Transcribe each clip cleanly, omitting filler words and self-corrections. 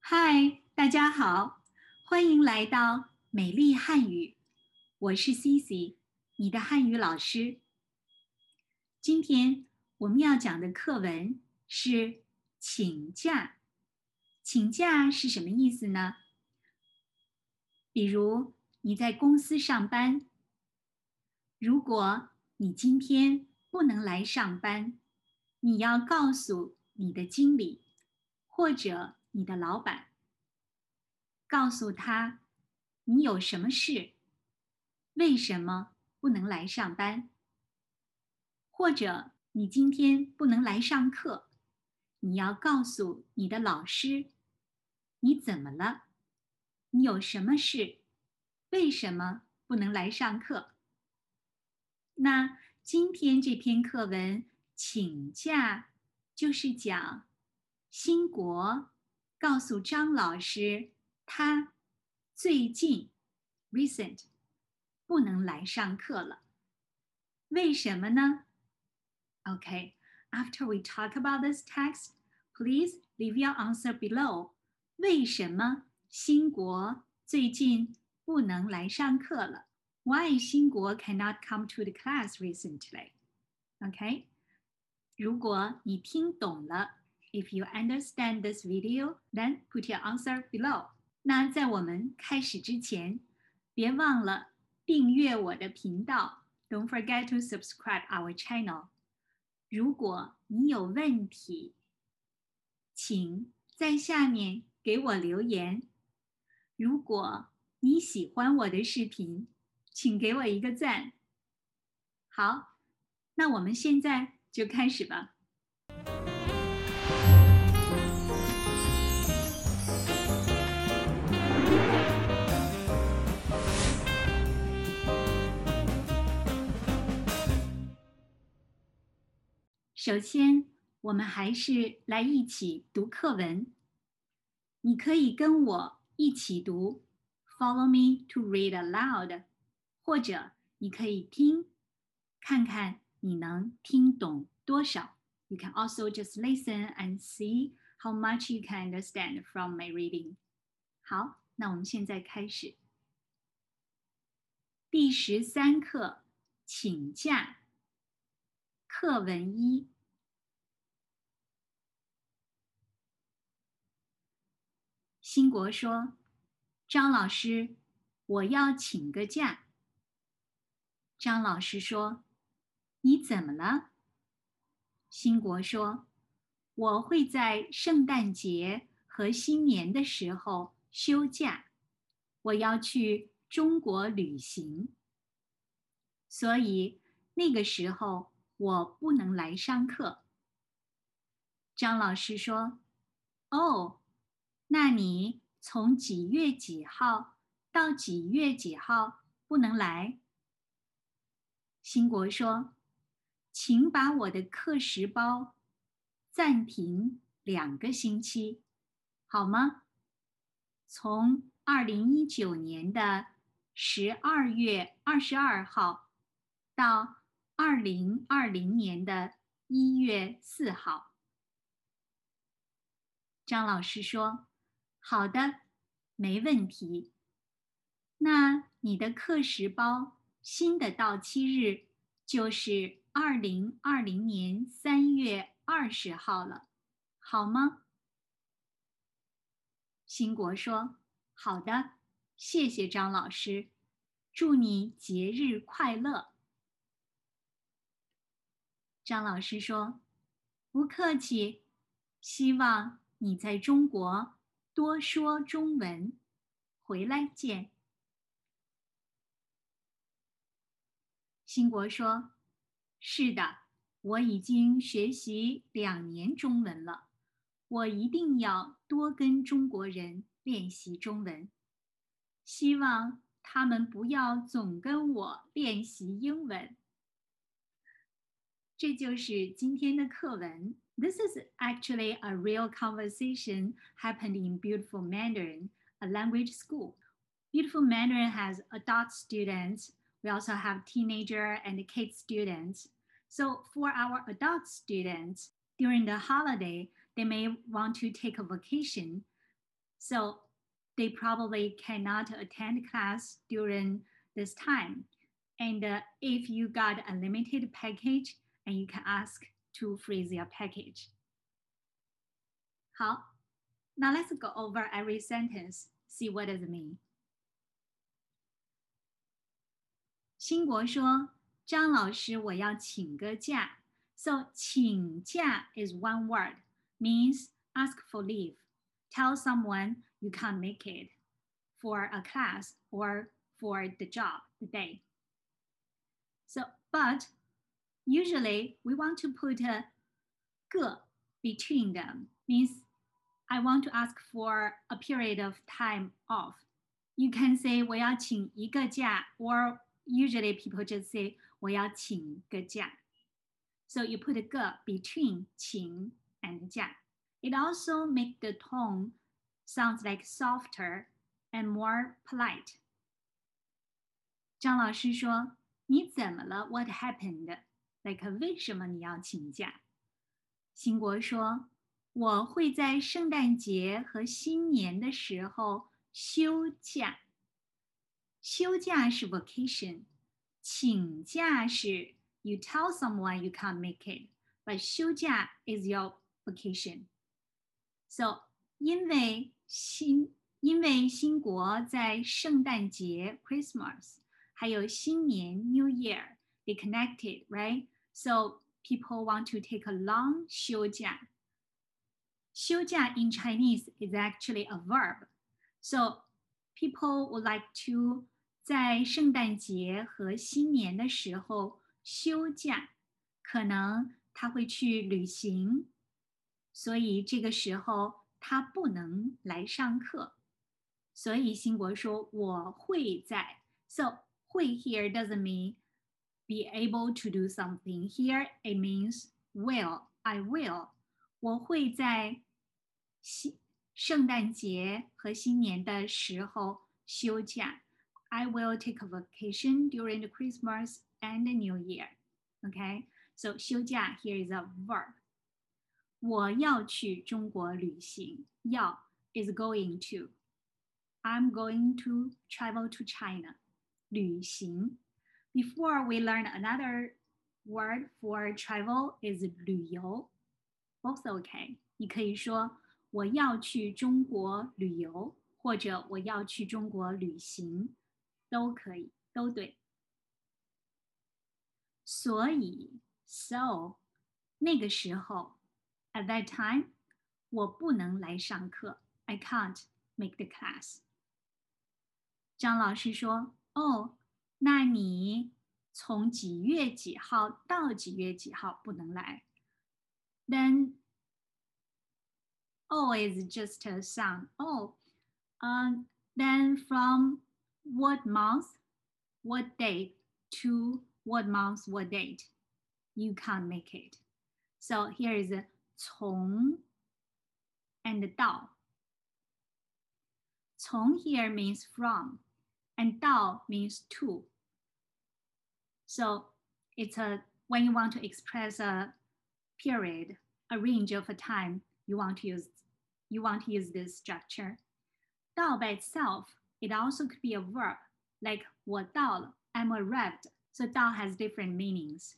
嗨，大家好，欢迎来到美丽汉语。我是 Cici，你的汉语老师。今天我们要讲的课文是请假。请假是什么意思呢？比如你在公司上班，如果你今天不能来上班，你要告诉你的经理或者你的老板。告诉他你有什么事，为什么不能来上班，或者你今天不能来上课，你要告诉你的老师你怎么了，你有什么事，为什么不能来上课。那今天这篇课文请假就是讲新国告诉张老师他最近 recent 不能来上课了，为什么呢？ Okay, after we talk about this text, please leave your answer below. 为什么新国最近不能来上课了？ Why 新国 cannot come to the class recently? Okay, 如果你听懂了 if you understand this video, then put your answer below. 那在我们开始之前，别忘了订阅我的频道。Don't forget to subscribe our channel. 如果你有问题，请在下面给我留言。如果你喜欢我的视频，请给我一个赞。好，那我们现在就开始吧。首先，我们还是来一起读课文。你可以跟我一起读 Follow me to read aloud， 或者你可以听，看看你能听懂多少。You can also just listen and see how much you can understand from my reading. 好，那我们现在开始。第13课，请假。课文1。新国说：“张老师，我要请个假。”张老师说：“你怎么了？”新国说：“我会在圣诞节和新年的时候休假，我要去中国旅行，所以那个时候我不能来上课。”张老师说：“哦，那你从几月几号到几月几号不能来？”新国说：“请把我的课时包暂停2个星期，好吗？从2019年的12月22号到2020年的1月4号。”张老师说：“好的，没问题。那你的课时包新的到期日就是2020年3月20号了，好吗？”新国说：“好的，谢谢张老师，祝你节日快乐。”张老师说：“不客气，希望你在中国多说中文，回来见。”新国说：“是的，我已经学习2年中文了，我一定要多跟中国人练习中文，希望他们不要总跟我练习英文。”这就是今天的课文。This is actually a real conversation happened in Beautiful Mandarin, a language school. Beautiful Mandarin has adult students. We also have teenager and kid students. So for our adult students, during the holiday, they may want to take a vacation. So they probably cannot attend class during this time. And if you got a limited package, and you can ask to freeze your package. 好, now let's go over every sentence, see what does it mean. 兴国说，张老师，我要请个假。So 请假 is one word, means ask for leave. Tell someone you can't make it for a class or for the job, the day. So, but usually we want to put a 个 between them, means I want to ask for a period of time off. You can say 我要请一个假, or usually people just say 我要请个假. So you put a 个 between 请 and 假. It also makes the tone sounds like softer and more polite. 张老师说，你怎么了？ What happened? Like 为什么你要请假？兴国说，我会在圣诞节和新年的时候休假。休假是 vacation, 请假是 you tell someone you can't make it, but 休假 is your vacation. So 因为新国在圣诞节 Christmas 还有新年 New Year they connected, right? So people want to take a long 休假. 休假 in Chinese is actually a verb. So people would like to 在圣诞节和新年的时候休假，可能他会去旅行，所以这个时候他不能来上课。所以兴国说我会在。So 会 here doesn't mean be able to do something. Here it means will. I will. 我会在圣诞节和新年的时候休假。I will take a vacation during the Christmas and the New Year. Okay, so 休假 here is a verb. 我要去中国旅行。要 is going to. I'm going to travel to China. 旅行。Before we learn another word for travel is 旅游。Both okay. 你可以说我要去中国旅游，或者我要去中国旅行。都可以，都对。所以 so 那个时候 at that time 我不能来上课 I can't make the class. 张老师说哦，那你从几月几号到几月几号不能来 Then oh is just a sound. Oh, then from what month, what date to what month, what date, you can't make it. So here is 从 and 到. 从 here means from, and 到 means to. So it's when you want to express a period, a range of a time, you want to use this structure. 到 by itself, it also could be a verb, like 我到了, I'm arrived. So 到 has different meanings.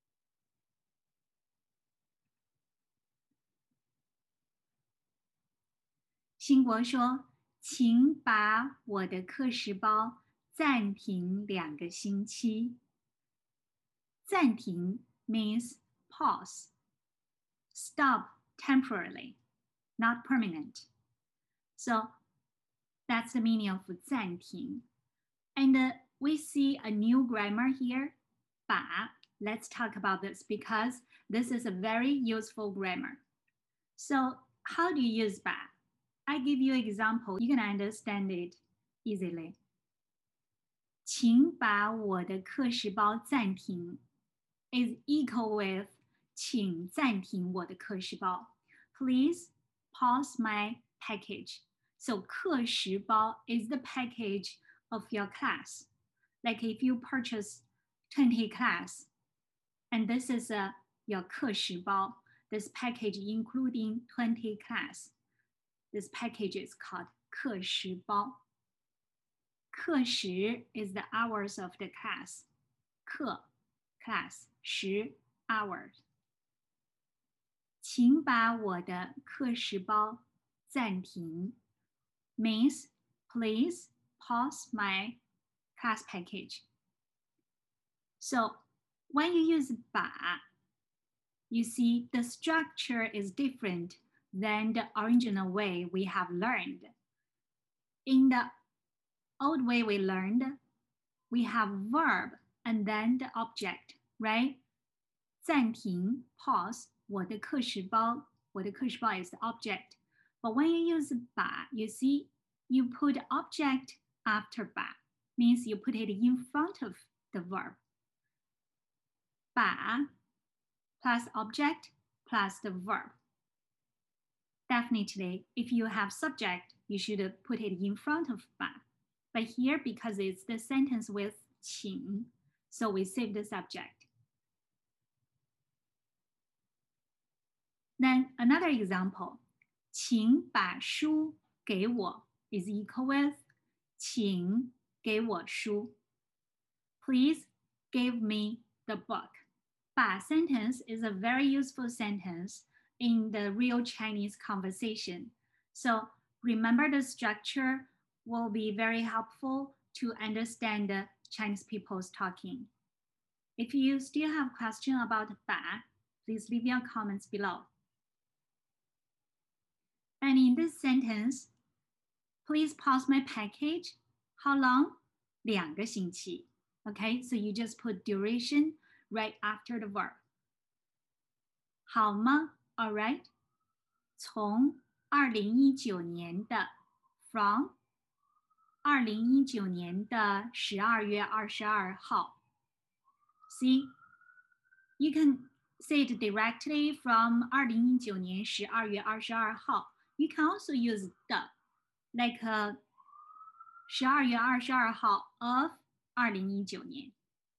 兴国说，请把我的课时包暂停2个星期。暂停 means pause, stop temporarily, not permanent. So that's the meaning of 暂停. And we see a new grammar here, 把. Let's talk about this because this is a very useful grammar. So how do you use 把? I give you an example. You can understand it easily. 请把我的课时包暂停 is equal with 请暂停我的课时包 Please pause my package. So 课时包 is the package of your class. Like if you purchase 20 class, and this is your 课时包, this package including 20 class. This package is called 课时包。课时 is the hours of the class. 课 class 时 hours. 请把我的课时包暂停 means please pause my class package. So when you use 把, you see the structure is different than the original way we have learned. In the old way we learned, we have verb and then the object, right? 暂停 pause 我的课时包 is the object. But when you use 把, you see you put object after 把 means you put it in front of the verb. 把 plus object plus the verb. Definitely, if you have subject, you should put it in front of 把. But here, because it's the sentence with 请, so we save the subject. Then another example, 请把书给我 is equal with 请给我书. Please give me the book. 把 sentence is a very useful sentence in the real Chinese conversation. So remember the structure will be very helpful to understand the Chinese people's talking. If you still have question about 把, please leave your comments below. And in this sentence, please pause my package. How long? 2个星期. Okay, so you just put duration right after the verb. 好吗? All right. 从2019年的 from 2019年的12月22号. See, you can say it directly from 2019年12月22号. You can also use 的 like 12月22号 of 2019年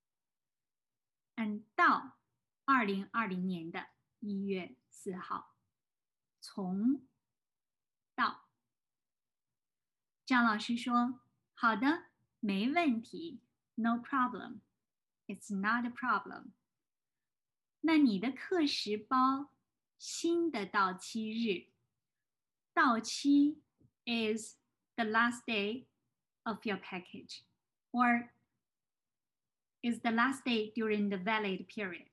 and 到2020年的1月4号. 从到. 张老师说，好的，没问题 no problem. It's not a problem. 那你的课时包新的到期日，到期 is the last day of your package or is the last day during the valid period.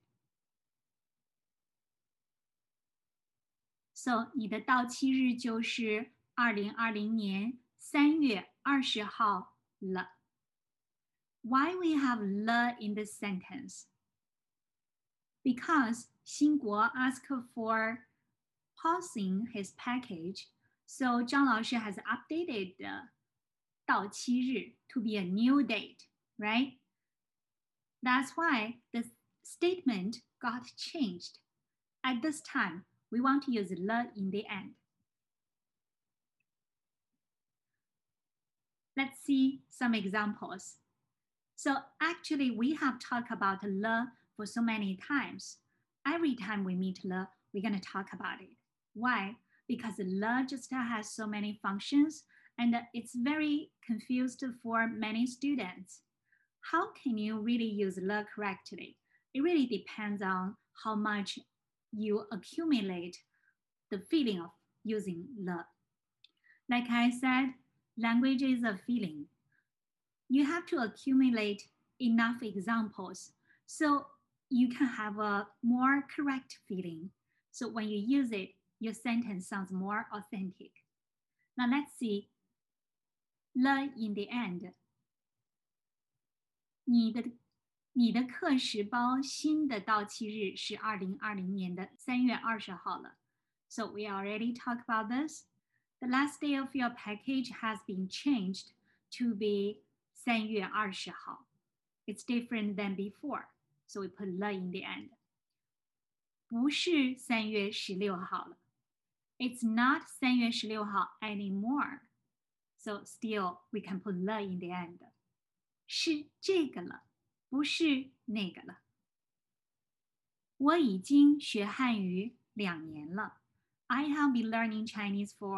So 你的到期日就是2020年3月20号了。Why we have 了 in this sentence? Because 兴国 asked for pausing his package, so 张老师 has updated the 到期日 to be a new date, right? That's why the statement got changed. At this time, we want to use 了 in the end. Let's see some examples. So actually, we have talked about 了 for so many times. Every time we meet 了, we're going to talk about it. Why? Because 了 just has so many functions and it's very confused for many students. How can you really use 了 correctly? It really depends on how much you accumulate the feeling of using 了. Like I said, language is a feeling. You have to accumulate enough examples so you can have a more correct feeling. So when you use it, your sentence sounds more authentic. Now let's see 了 in the end. 你的课时包新的到期日是2020年的3月20号了. So we already talked about this. The last day of your package has been changed to be 3月20号. It's different than before. So we put 了 in the end. 不是3月16号了. It's not 3月16号 anymore. So still we can put 了 in the end. 是这个了，不是那个了。我已经学汉语2年了。I have been learning Chinese for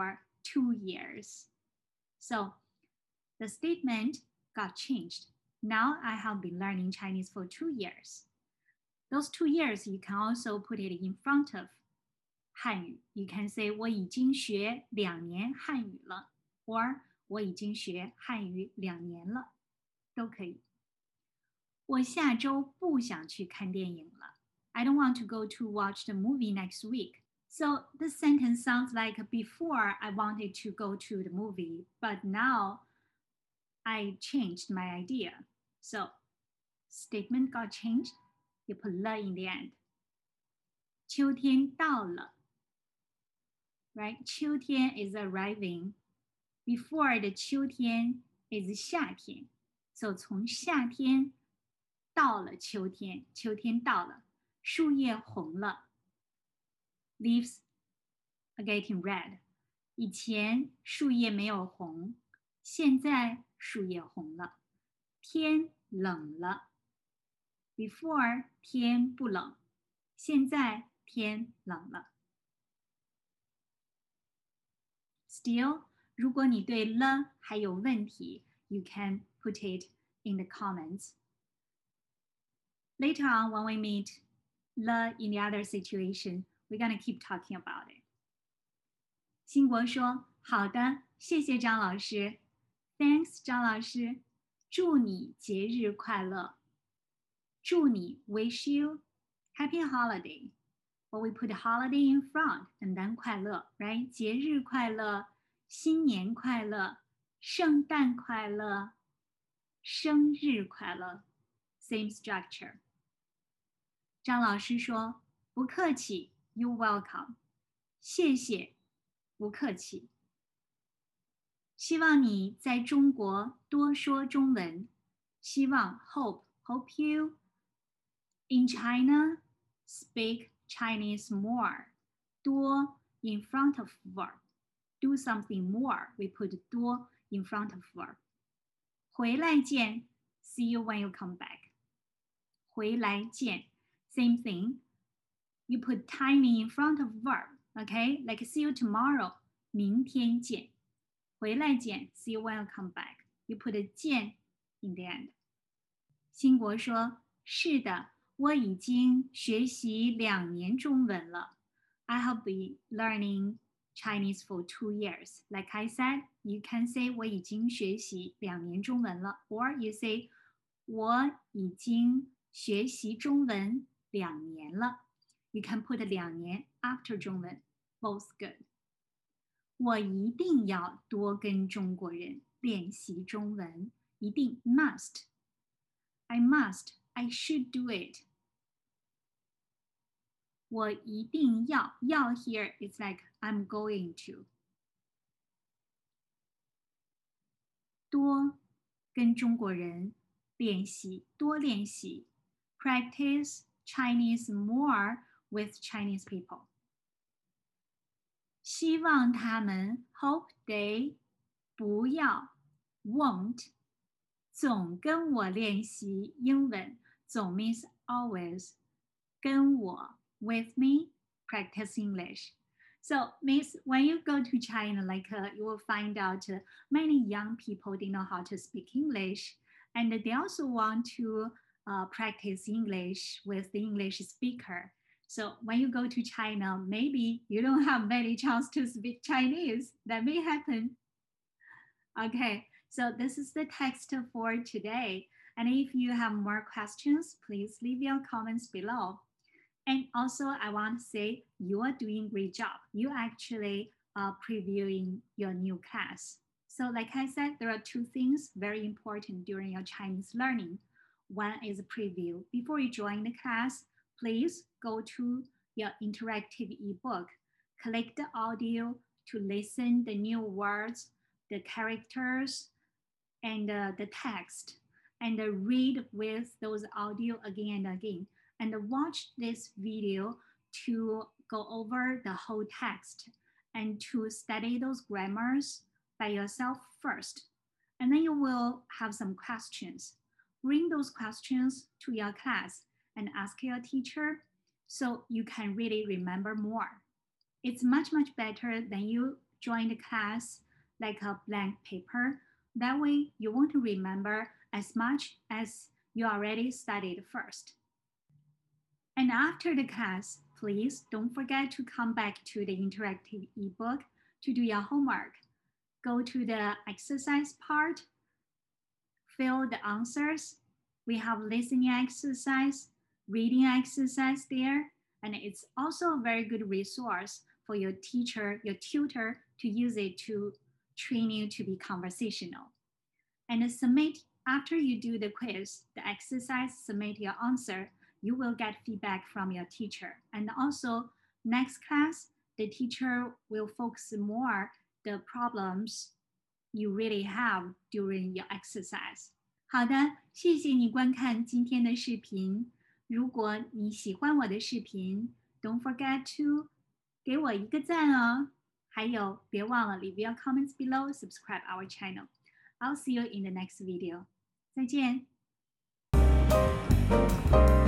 2 years. So the statement got changed. Now I have been learning Chinese for 2 years. Those 2 years, you can also put it in front of 汉语. You can say 我已经学2年汉语了 or 我已经学汉语2年了都可以。我下周不想去看电影了 I don't want to go to watch the movie next week. So this sentence sounds like before I wanted to go to the movie, but now I changed my idea. So statement got changed. You put 了 in the end. 秋天到了 right? 秋天 is arriving. Before the 秋天 is 夏天. So 从夏天到了秋天，秋天到了，树叶红了 ，leaves are getting red。以前树叶没有红，现在树叶红了。天冷了 ，before 天不冷，现在天冷了。Still， 如果你对了还有问题 ，you can put it in the comments. Later on, when we meet le in the other situation, we're going to keep talking about it. 兴国说：“好的，谢谢张老师。Thanks， 张老师。祝你节日快乐。祝你 wish you happy holiday. Well, we put holiday in front and then 快乐 right? 节日快乐，新年快乐，圣诞快乐，生日快乐。Same structure. 张老师说：“不客气 ，You're welcome。谢谢，不客气。希望你在中国多说中文。希望 hope you in China speak Chinese more. 多 in front of verb. Do something more. We put 多 in front of verb. 回来见 See you when you come back. 回来见 Same thing. You put timing in front of verb. Okay? Like see you tomorrow. 明天见。回来见 See you when you come back. You put a 见 in the end. 兴国说：“是的，我已经学习2年中文了。I have been learning Chinese for 2 years. Like I said, you can say 我已经学习2年中文了 or you say 我已经学习中文2年了 You can put 2年 after 中文 Both good. 我一定要多跟中国人练习中文一定 must. I must. I should do it. 我一定要 here is like I'm going to. 多跟中国人练习多练习 Practice Chinese more with Chinese people. 希望他们 hope they 不要 won't 总跟我练习英文总 means always 跟我 with me practice English. So means when you go to China, like you will find out many young people they know how to speak English, and they also want to practice English with the English speaker. So when you go to China, maybe you don't have many chance to speak Chinese. That may happen. Okay, so this is the text for today. And if you have more questions, please leave your comments below. And also, I want to say you are doing a great job. You actually are previewing your new class. So like I said, there are 2 things very important during your Chinese learning. One is a preview. Before you join the class, please go to your interactive ebook. Click the audio to listen the new words, the characters, and the text, and read with those audio again and again. And watch this video to go over the whole text and to study those grammars by yourself first. And then you will have some questions. Bring those questions to your class and ask your teacher so you can really remember more. It's much, much better than you join the class like a blank paper. That way, you won't remember as much as you already studied first. And after the class, please don't forget to come back to the interactive ebook to do your homework. Go to the exercise part, fill the answers. We have listening exercise, reading exercise there, and it's also a very good resource for your teacher, your tutor to use it to train you to be conversational. And submit, after you do the quiz, the exercise, submit your answer, you will get feedback from your teacher. And also next class, the teacher will focus more the problems you really have during your exercise. 好的，谢谢你观看今天的视频。如果你喜欢我的视频 ，Don't forget to 给我一个赞哦。还有，别忘了 leave your comments below, subscribe our channel. I'll see you in the next video. 再见。